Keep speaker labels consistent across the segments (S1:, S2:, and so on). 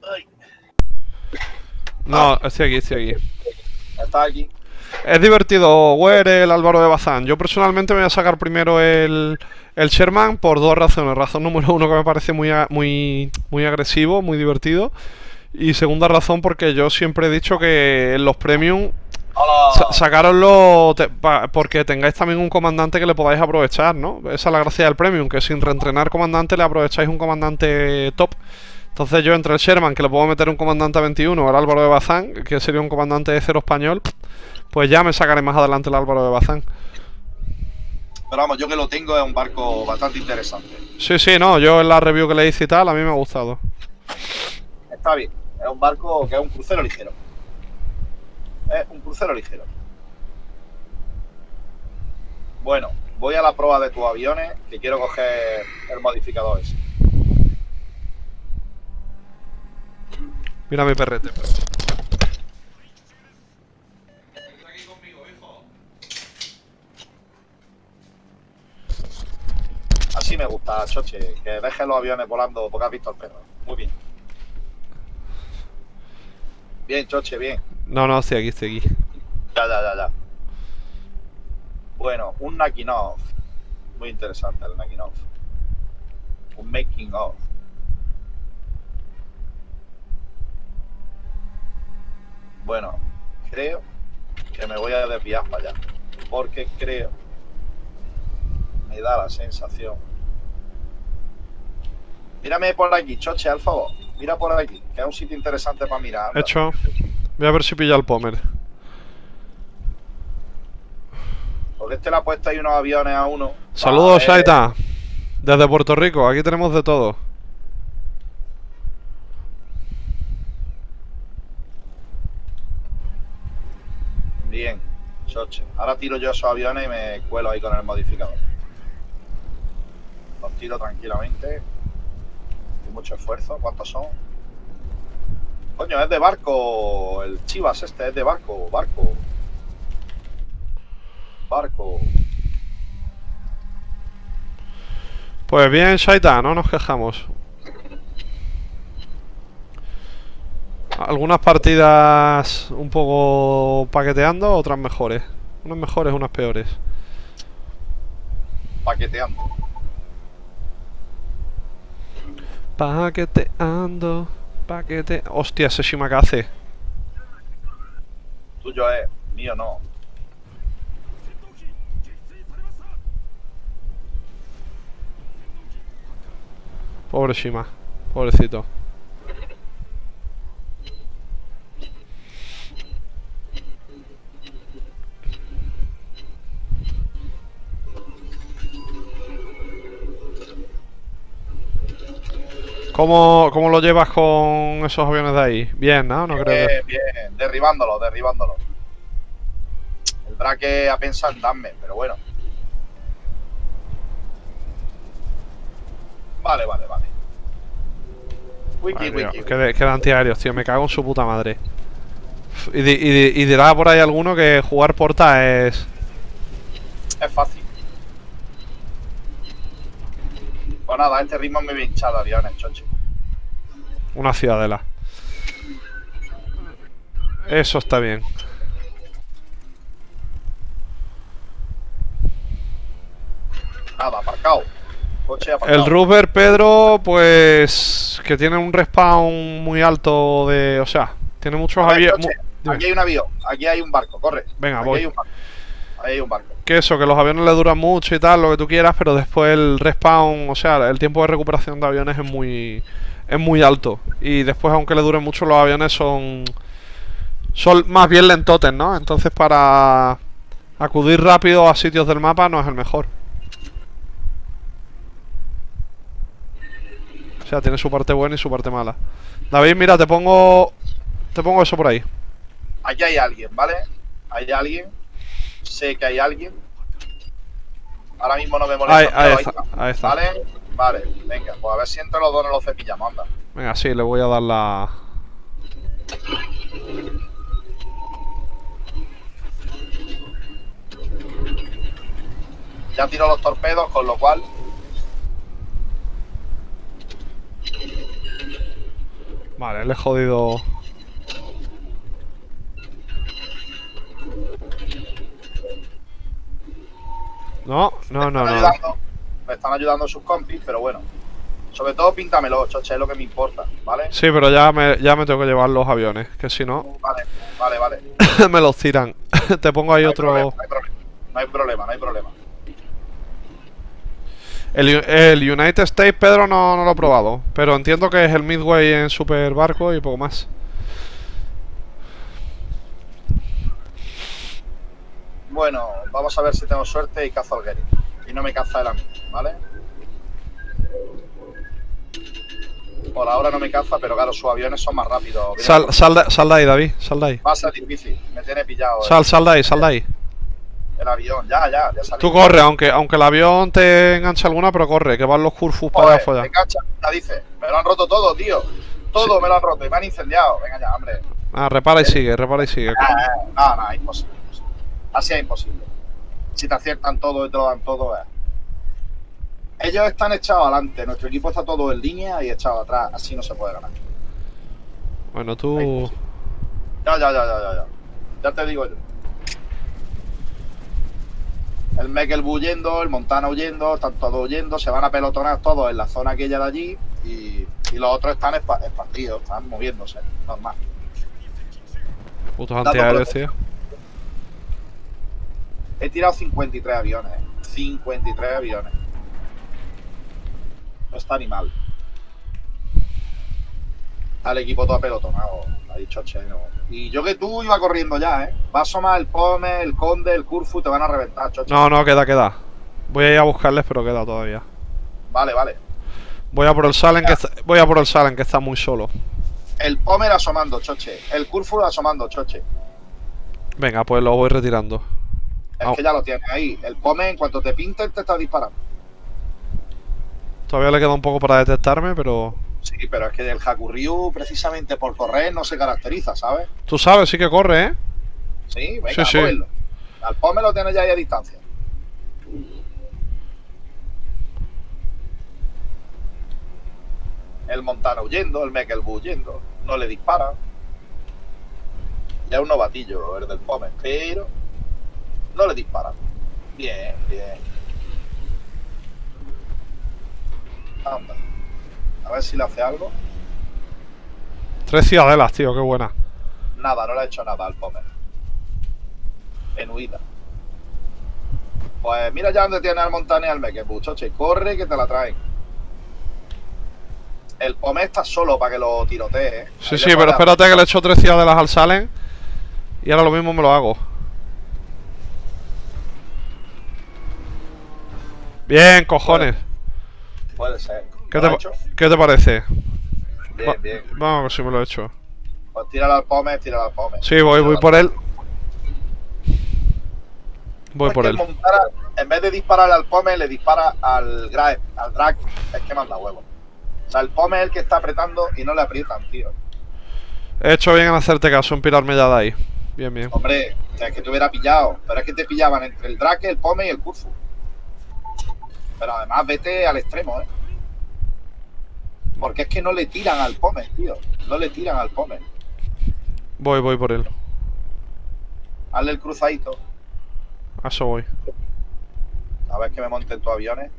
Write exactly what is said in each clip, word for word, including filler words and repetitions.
S1: Ay.
S2: No,
S1: Ah.
S2: estoy aquí, estoy aquí.
S1: Está aquí.
S2: Es divertido, Wer, el Álvaro de Bazán. Yo personalmente me voy a sacar primero el, el Sherman por dos razones. Razón número uno, que me parece muy, a- muy, muy agresivo, muy divertido. Y segunda razón, porque yo siempre he dicho que en los premium sa
S1: ¡Hola!
S2: sacaroslo te- pa- porque tengáis también un comandante que le podáis aprovechar, ¿no? Esa es la gracia del premium, que sin reentrenar comandante le aprovecháis un comandante top. Entonces yo entre el Sherman, que le puedo meter un comandante a veintiuno, o el Álvaro de Bazán, que sería un comandante de cero español, pues ya me sacaré más adelante el Álvaro de Bazán.
S1: Pero vamos, yo que lo tengo es un barco bastante interesante.
S2: Sí, sí, no, yo en la review que le hice y tal, a mí me ha gustado.
S1: Está bien. Es un barco que es un crucero ligero. Es un crucero ligero. Bueno, voy a la prueba de tus aviones, que quiero coger el modificador ese.
S2: Mira mi perrete.
S1: Así me gusta, Choche, que dejes los aviones volando porque has visto el perro. Muy bien. Bien, Choche, bien.
S2: No, no, estoy aquí, estoy aquí.
S1: Ya, ya, ya, ya. Bueno, un Nakinov. Muy interesante el Nakinov. Un making of. Bueno, creo que me voy a desviar para allá. Porque creo, me da la sensación. Mírame por aquí, Choche, al favor. Mira por aquí, que es un sitio interesante para mirar. Anda.
S2: Hecho. Voy a ver si pilla el Pomer.
S1: Porque este le ha puesto ahí unos aviones a uno.
S2: Saludos,
S1: Vale.
S2: Shaita. Desde Puerto Rico, aquí tenemos de todo.
S1: Bien, Choche. Ahora tiro yo esos aviones y me cuelo ahí con el modificador. Los tiro tranquilamente. Sin mucho esfuerzo. ¿Cuántos son? Coño, es de barco. El Chivas este es de barco. Barco. Barco.
S2: Pues bien, Shaita, no nos quejamos. Algunas partidas un poco paqueteando, otras mejores. Unas mejores, unas peores.
S1: Paqueteando.
S2: Paqueteando, paquete... Hostia, ese Shimakaze.
S1: Tuyo es. Mío no.
S2: Pobre Shima, pobrecito. ¿Cómo, ¿Cómo lo llevas con esos aviones de ahí? Bien, ¿no? No creo que...
S1: Bien, bien. Derribándolo, derribándolo. El braque ha pensado en darme, pero bueno. Vale, vale, vale. Wiki,
S2: Ay, mira,
S1: wiki.
S2: qué de, qué de antiaéreos, tío. Me cago en su puta madre. Y, di- y, di- y dirá por ahí alguno que jugar porta es...
S1: Es fácil. Pues nada, este ritmo me he hinchado aviones, Choche.
S2: una ciudadela. Eso está bien.
S1: Nada, aparcado. Coche aparcado.
S2: El Rupert, Pedro, pues... que tiene un respawn muy alto de... O sea, tiene muchos
S1: A ver,
S2: aviones...
S1: Choche, aquí hay un avión, aquí hay un barco, corre.
S2: Venga,
S1: aquí
S2: voy.
S1: Hay un barco. Ahí hay un barco.
S2: Que eso, que los aviones le duran mucho y tal, lo que tú quieras, pero después el respawn, o sea, el tiempo de recuperación de aviones es muy... es muy alto. Y después, aunque le duren mucho, los aviones son... son más bien lentotes, ¿no? Entonces para acudir rápido a sitios del mapa no es el mejor. O sea, tiene su parte buena y su parte mala. David, mira, te pongo... te pongo eso por ahí.
S1: Aquí hay alguien, ¿vale? Hay alguien. Sé que hay alguien. Ahora mismo no me molesta.
S2: Ahí,
S1: pero
S2: ahí
S1: ahí
S2: está,
S1: está.
S2: ahí está.
S1: ¿Vale? Vale, venga, pues a ver si entre los dos nos lo cepillamos, anda.
S2: Venga, sí, le voy a dar la...
S1: Ya tiro los torpedos, con lo cual...
S2: Vale, le he jodido. No, no, no,
S1: me, están
S2: no.
S1: ayudando, me están ayudando sus compis, pero bueno. Sobre todo píntamelo, choche, es lo que me importa, ¿vale?
S2: Sí, pero ya me, ya me tengo que llevar los aviones, que si no,
S1: Vale, vale, vale.
S2: me los tiran. Te pongo ahí
S1: No hay
S2: otro.
S1: problema, no hay problema, no hay problema, no hay problema.
S2: El, el United States, Pedro, no, no lo he probado. Pero entiendo que es el Midway en super barco y poco más.
S1: Bueno, vamos a ver si tengo suerte y cazo al Gary. Y no me caza él a mí, ¿vale? Por ahora no me caza, pero claro, sus aviones son más rápidos.
S2: Sal, sal, de, sal de ahí, David, sal de ahí.
S1: Va a ser difícil, me tiene pillado.
S2: Sal,
S1: el,
S2: sal de ahí, sal de ahí.
S1: El avión, ya, ya, ya salí.
S2: Tú corre, aunque, aunque el avión te enganche alguna, pero corre, que van los Kurfus para allá afuera.
S1: Me cacha, ya dice, me lo han roto todo, tío. Todo sí. Me lo han roto y me han incendiado. Venga ya, hombre.
S2: Ah, repara y sigue, repara y sigue.
S1: No, no, no, imposible, imposible. Así es imposible. Si te aciertan todo y te lo dan todo, eh. Ellos están echados adelante, nuestro equipo está todo en línea y echado atrás. Así no se puede ganar.
S2: Bueno, tú...
S1: Ya, ya, ya, ya, ya, ya. Ya te digo yo. El Meckel huyendo, el Montana huyendo, están todos huyendo, se van a pelotonar todos en la zona aquella de allí y, y los otros están expandidos, están moviéndose, normal.
S2: Putos antiaéreos, tío.
S1: He tirado cincuenta y tres aviones, cincuenta y tres aviones. No está ni mal. Al equipo todo apelotonado, ha dicho Cheno. Y yo que tú iba corriendo ya, ¿eh? Va a asomar el Pome, el Conde, el Kurfu, te van a reventar, choche.
S2: No, no, queda, queda. Voy a ir a buscarles, pero queda todavía.
S1: Vale, vale.
S2: Voy a por el Salen, que está, voy a por el Salen, que está muy solo.
S1: El Pomer asomando, choche. El Kurfu asomando, choche.
S2: Venga, pues lo voy retirando.
S1: Es oh. que ya lo tienes ahí. El Pomer, en cuanto te pinten, te está disparando.
S2: Todavía le queda un poco para detectarme, pero...
S1: Sí, pero es que el Hakuryu, precisamente por correr, no se caracteriza, ¿sabes?
S2: Tú sabes, sí que corre, ¿eh?
S1: Sí, venga,
S2: sí, sí.
S1: Cógelo. Al Pomer lo tienes ya ahí a distancia. El Montana huyendo, el Meckelbu huyendo. No le dispara. Ya es un novatillo el del Pomer, pero no le dispara. Bien, bien. Anda. A ver si le hace algo.
S2: Tres ciudadelas, tío, qué buena.
S1: Nada, no le ha hecho nada al Pomer. En huida. Pues mira ya donde tiene al Montana y al Meckelbu, choche. Corre que te la traen. El Pomer está solo para que lo tirotee, ¿eh?
S2: Sí, sí, pero espérate que le he hecho tres ciudadelas al Salen. Y ahora lo mismo me lo hago. Bien, cojones.
S1: Puede, puede ser.
S2: ¿Qué te, ¿Qué te parece?
S1: Bien,
S2: Va,
S1: bien.
S2: Vamos a ver si me lo he hecho.
S1: Pues tíralo al Pomer, tíralo al Pomer.
S2: Sí, voy, voy por él. Voy
S1: es
S2: por
S1: que
S2: él.
S1: Montana, en vez de dispararle al Pomer, le dispara al Drag. Al Drag es que manda huevo. O sea, el Pomer es el que está apretando y no le aprietan, tío.
S2: He hecho bien en hacerte caso, en pirarme ya de ahí. Bien, bien.
S1: Hombre, es que te hubiera pillado. Pero es que te pillaban entre el Drake, el Pomer y el Kurfu. Pero además vete al extremo, ¿eh? Porque es que no le tiran al Pomer, tío. No le tiran al Pomer.
S2: Voy, voy por él.
S1: Hazle el cruzadito.
S2: A eso voy.
S1: A ver que me monten tus aviones.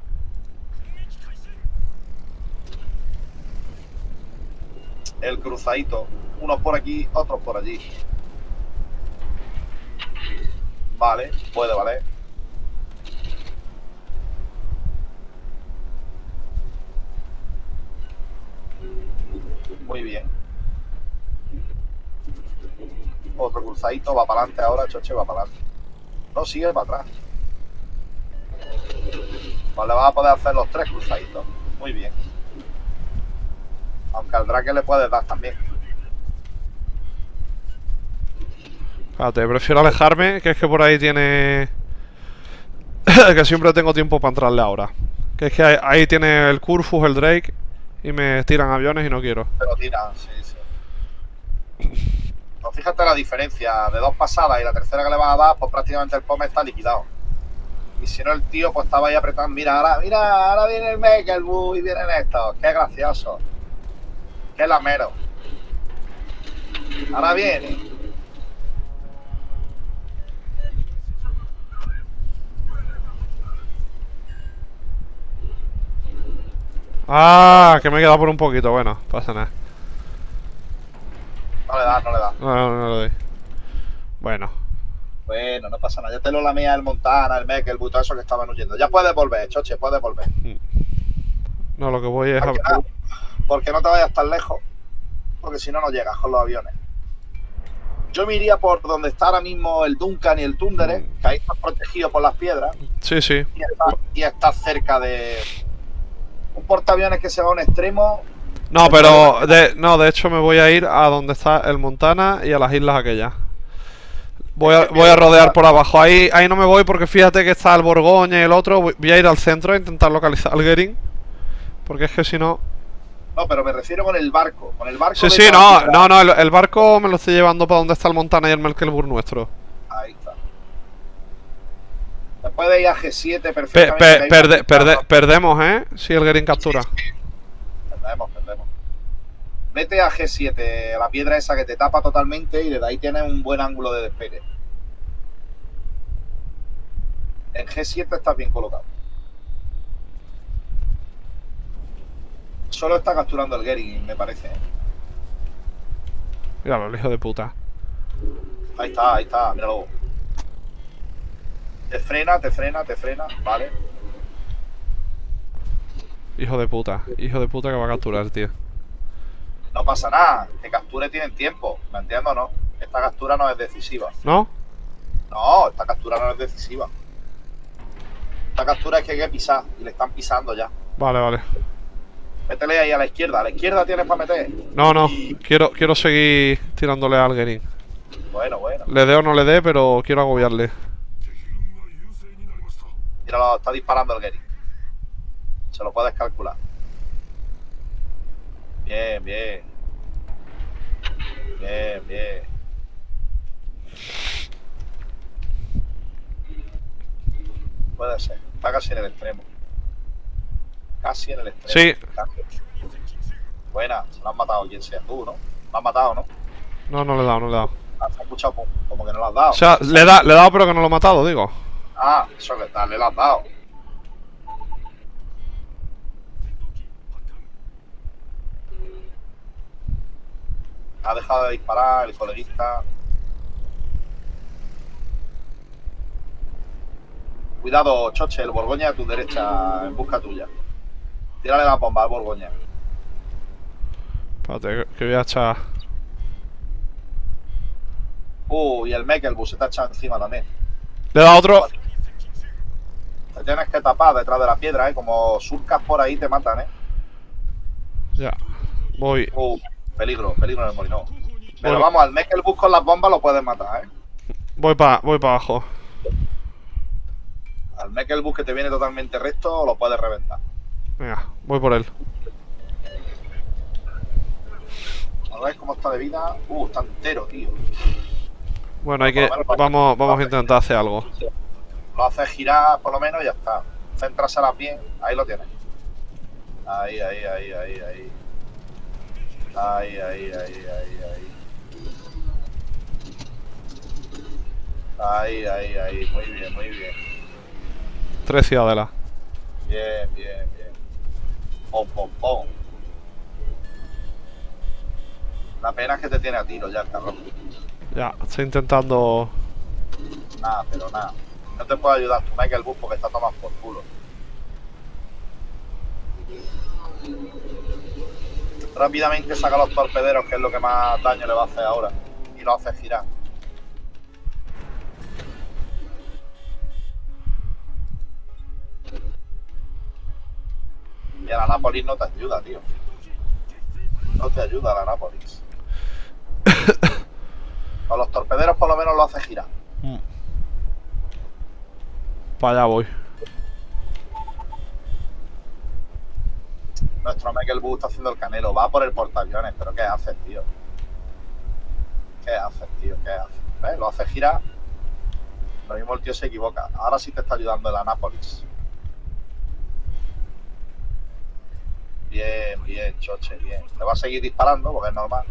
S1: El cruzadito. Unos por aquí, otros por allí. Vale, puede valer. Muy bien. Otro cruzadito, va para adelante ahora, choche, va para adelante. No, sigue para atrás. Pues le vas a poder hacer los tres cruzaditos. Muy bien. Aunque al Drake le puedes dar también.
S2: Espérate, prefiero alejarme, que es que por ahí tiene... que siempre tengo tiempo para entrarle ahora. Que es que ahí, ahí tiene el Kurfus, el Drake, y me tiran aviones y no quiero.
S1: Pero tiran, sí, sí. Pues fíjate la diferencia de dos pasadas y la tercera que le vas a dar, pues prácticamente el Pomer está liquidado. Y si no, el tío pues estaba ahí apretando. Mira, ahora, mira, ahora viene el Meckelbu y vienen estos. Qué gracioso. Qué lamero. Ahora viene.
S2: Ah, que me he quedado por un poquito. Bueno, pasa nada.
S1: No le da, no le da.
S2: No, no, no lo doy. Bueno.
S1: Bueno, no pasa nada. Ya te lo lamía el Montana, el Mech, el Buto, eso que estaban huyendo. Ya puedes volver, Choche, puedes volver.
S2: No, lo que voy es a...
S1: Nada, porque no te vayas tan lejos. Porque si no, no llegas con los aviones. Yo me iría por donde está ahora mismo el Duncan y el Thunderer, que ahí están protegidos por las piedras.
S2: Sí, sí.
S1: Y está, y está cerca de un portaaviones que se va a un extremo.
S2: No, pero de, no, de hecho me voy a ir a donde está el Montana y a las islas aquellas. Voy a, voy a rodear por abajo. Ahí, ahí no me voy porque fíjate que está el Borgoña y el otro. Voy a ir al centro a intentar localizar al Gering. Porque es que si no...
S1: No, pero me refiero con el barco. Con el barco.
S2: Sí, sí, no, no, no. El, el barco me lo estoy llevando para donde está el Montana y el Merkelburg nuestro.
S1: Ahí está. Después de ir a G siete
S2: Pe,
S1: perfectamente.
S2: pe, perde, perde, perdemos, ¿eh? Si el Gering captura.
S1: Sí, sí. Perdemos, perdemos. Vete a G siete, a la piedra esa que te tapa totalmente y desde ahí tienes un buen ángulo de despegue. En G siete estás bien colocado. Solo está capturando el Gering, me parece. ¿eh?
S2: Míralo, el hijo de puta.
S1: Ahí está, ahí está, míralo. Te frena, te frena, te frena, vale.
S2: Hijo de puta, hijo de puta que va a capturar, tío.
S1: No pasa nada, que capture tienen tiempo, ¿me entiendes o no? Esta captura no es decisiva.
S2: ¿No?
S1: No, esta captura no es decisiva. Esta captura es que hay que pisar y le están pisando ya.
S2: Vale, vale.
S1: Métele ahí a la izquierda, a la izquierda tienes para meter.
S2: No, no, quiero, quiero seguir tirándole al Gering.
S1: Bueno, bueno.
S2: Le dé o no le dé, pero quiero agobiarle.
S1: Míralo, está disparando el Gering. Se lo puedes calcular. Bien, bien. Bien, bien. Puede ser. Está casi en el extremo. Casi en el extremo.
S2: Sí.
S1: Casi. Buena, se lo han matado quien sea tú, ¿no? Lo han matado, ¿no?
S2: No, no le he dado, no le he dado.
S1: Has escuchado como, como que no lo has dado.
S2: O sea, le, da, le he dado pero que no lo he matado, digo.
S1: Ah, eso que tal, le lo has dado. Ha dejado de disparar el coleguista. Cuidado, Choche, el Borgoña a tu derecha, en busca tuya. Tírale la bomba al Borgoña.
S2: Espérate, que voy a echar...
S1: Uh, y el Mekelbus se te ha echado encima también.
S2: Le he dado otro...
S1: Te tienes que tapar detrás de la piedra, ¿eh? Como surcas por ahí te matan, ¿eh?
S2: Ya, voy...
S1: Uh, peligro, peligro en el molinón. Pero
S2: Voy.
S1: vamos, al Mekelbus con las bombas lo puedes matar, ¿eh?
S2: Voy para voy pa abajo.
S1: Al Mekelbus que te viene totalmente recto lo puedes reventar.
S2: Venga, voy por él.
S1: A ver cómo está de vida. Uh, está entero, tío.
S2: Bueno, hay que... Vamos, vamos a intentar hacer algo.
S1: Lo haces girar por lo menos y ya está. Céntraselas bien, ahí lo tienes. Ahí, ahí, ahí, ahí, ahí. Ahí, ahí, ahí, ahí, ahí. Ahí, ahí, ahí. Muy bien, muy bien.
S2: Tres ciudadelas.
S1: Bien, bien, bien. Pom, pom, pom. La pena es que te tiene a tiro ya el cabrón.
S2: Ya, estoy intentando...
S1: Nada, pero nada. No te puedo ayudar tu Mekelbus porque está tomando por culo. Rápidamente saca los torpederos, que es lo que más daño le va a hacer ahora. Y lo hace girar. Y a la Nápoles no te ayuda, tío. No te ayuda la Nápoles. Con los torpederos por lo menos lo hace girar.
S2: Mm. Para allá voy.
S1: Nuestro Mekelbus está haciendo el canelo. Va por el portaaviones. ¿Pero qué haces, tío? ¿Qué haces, tío? ¿Qué haces? ¿Ves? Lo hace girar. Lo mismo el tío se equivoca. Ahora sí te está ayudando el Anápolis. Bien, bien, choche, bien. Te va a seguir disparando porque es normal.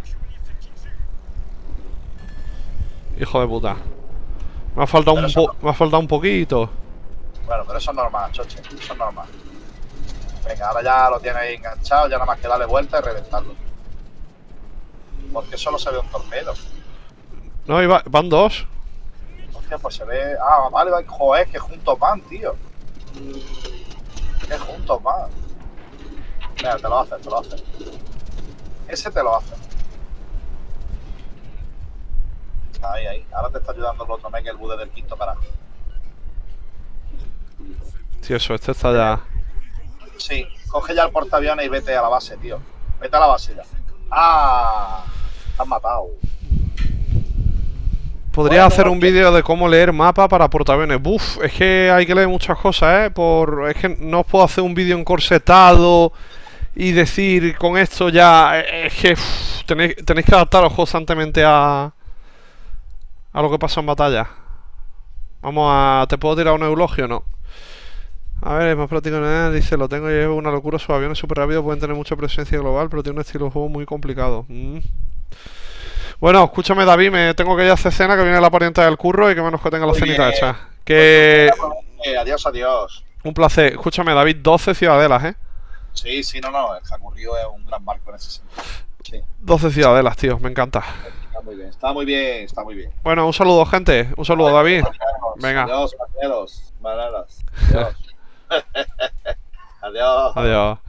S2: Hijo de puta. Me ha faltado, un, po
S1: no.
S2: me ha faltado un poquito.
S1: Bueno, pero eso es normal, choche. Eso es normal. Venga, ahora ya lo tienes ahí enganchado, ya nada más que darle vuelta y reventarlo. Porque solo se ve un torpedo.
S2: No, iba, van dos.
S1: Hostia, pues se ve... Ah, vale, vale. Joder, que juntos van, tío. Que juntos van. Mira, te lo hace, te lo hace. Ese te lo hace. Ahí, ahí. Ahora te está ayudando el otro mech, el bude del quinto carajo.
S2: Tío, eso, este está ya...
S1: Sí, coge ya el portaaviones y vete a la base, tío. Vete a la base ya. ¡Ah! Te has matado.
S2: Podría
S1: Bueno,
S2: hacer un
S1: ok.
S2: vídeo de cómo leer mapa para portaaviones. Buf, es que hay que leer muchas cosas, ¿eh? Por... Es que no os puedo hacer un vídeo encorsetado y decir con esto ya... Es que uf, tenéis, tenéis que adaptaros constantemente a... A lo que pasa en batalla. Vamos a... ¿Te puedo tirar un eulogio o no? A ver, es más práctico en nada. Dice, lo tengo y es una locura. Sus aviones súper rápidos pueden tener mucha presencia global, pero tiene un estilo de juego muy complicado. Mm. Bueno, escúchame, David, me tengo que ir a hacer cena, que viene la parienta del curro y que menos que tenga la
S1: Muy
S2: cenita
S1: bien.
S2: hecha. Que...
S1: Eh, adiós, adiós.
S2: Un placer. Escúchame, David, doce ciudadelas, ¿eh?
S1: Sí, sí, no, no. El Hakuryu es un gran barco en ese sentido. Sí,
S2: doce ciudadelas, tío, me encanta.
S1: está muy bien. Está muy bien, está muy bien.
S2: Bueno, un saludo, gente. Un saludo, David. Venga.
S1: Adiós, bananeros. Bananas. Adiós. Adiós.
S2: Adiós.